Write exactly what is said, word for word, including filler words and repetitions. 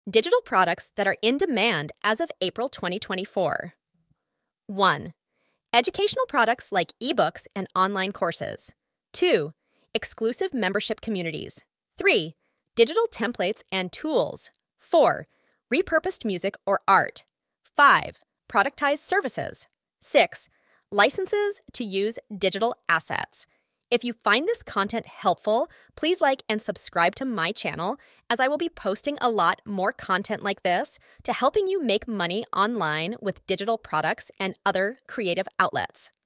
Digital products that are in demand as of April twenty twenty-four. one. Educational products like ebooks and online courses. two. Exclusive membership communities. three. Digital templates and tools. four. Repurposed music or art. five. Productized services. six. Licenses to use digital assets. If you find this content helpful, please like and subscribe to my channel, as I will be posting a lot more content like this to helping you make money online with digital products and other creative outlets.